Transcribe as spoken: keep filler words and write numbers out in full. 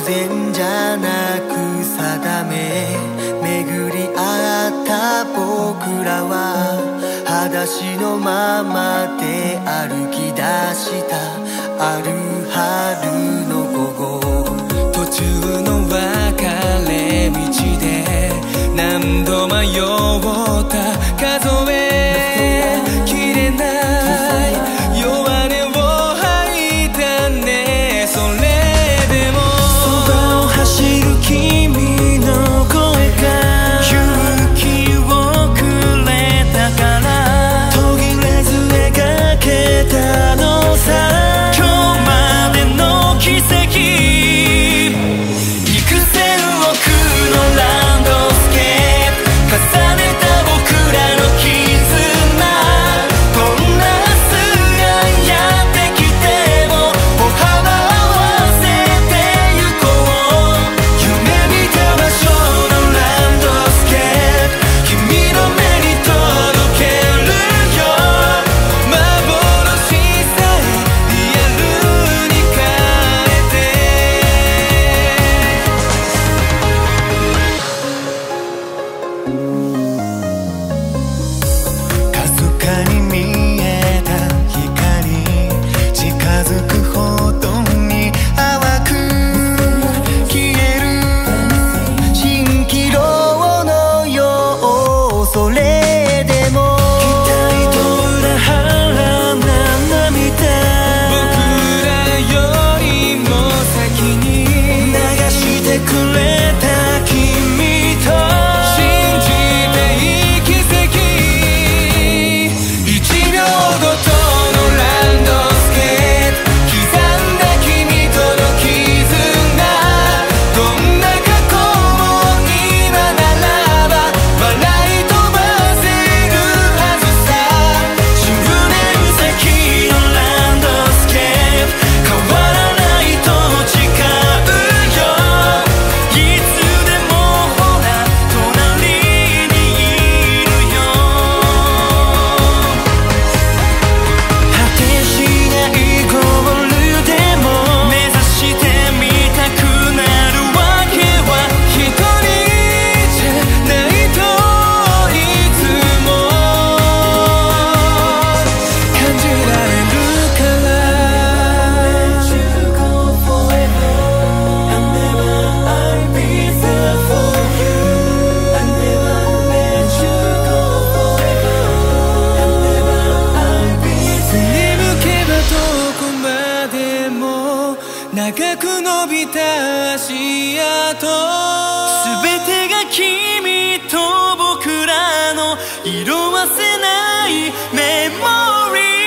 然じゃなく定め巡り合った僕らは裸足のままで歩き出したある春の午後、途中の分かれ道で何度迷った数えきれない弱音を吐いたね。それでもそばを走る君の声が勇気をくれたから途切れず描けたのさ、今日までの奇跡。幾千億のランドスケープ重ねた僕らの絆、どんな明日がやってきても歩幅合わせてゆこう。夢見た場所のランドスケープ君の目に届けるよ。幻さえリアルに変えてかすかに見えた光、近づくほどに淡く消える蜃気楼のよう。それでも期待と裏腹な涙、僕らよりも先に流してくれた君と信じていい奇跡。一秒ごとのランドスケープ刻んだ君との絆、どんな過去も今ならば笑い飛ばせるはずさ。じゅうねん先のランドスケープ変わらないと誓うよ。いつでもほら隣にいるよ。果てしないゴールでも目指してみたくなるわけは一人じゃないといつも感じられるから。Let you go forever. I never I'll be there for you. I never let you go forever. I never I'll be there. 振り向けばどこまでも長く伸びた足跡、全てが君と僕らの色褪せないメモリー。